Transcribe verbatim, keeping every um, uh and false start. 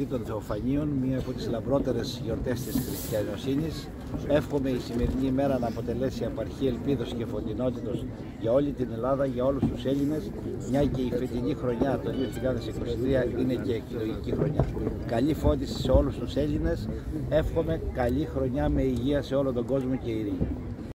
γιορτή των Θεοφανίων, μία από τις λαμπρότερες γιορτές της χριστιανοσύνης. Εύχομαι η σημερινή ημέρα να αποτελέσει απαρχή ελπίδος και φωτεινότητος για όλη την Ελλάδα, για όλους τους Έλληνες, μια και η φετινή χρονιά το δύο χιλιάδες είκοσι τρία είναι και εκλογική χρονιά. Καλή φώτιση σε όλους τους Έλληνες. Εύχομαι καλή χρονιά με υγεία σε όλο τον κόσμο και ειρήνη.